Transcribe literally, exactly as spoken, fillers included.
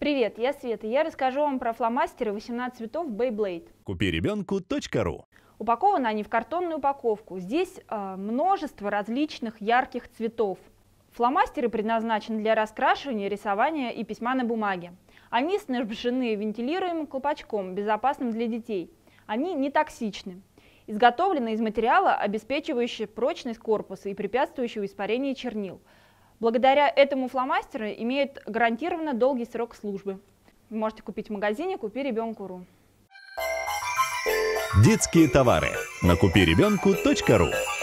Привет, я Света, и я расскажу вам про фломастеры восемнадцать цветов Beyblade. купи ребенку точка ру. Упакованы они в картонную упаковку. Здесь э, множество различных ярких цветов. Фломастеры предназначены для раскрашивания, рисования и письма на бумаге. Они снабжены вентилируемым колпачком, безопасным для детей. Они не токсичны. Изготовлены из материала, обеспечивающего прочность корпуса и препятствующего испарению чернил. Благодаря этому фломастеры имеют гарантированно долгий срок службы. Вы можете купить в магазине купи ребенку точка ру. Детские товары на купи ребенку точка ру.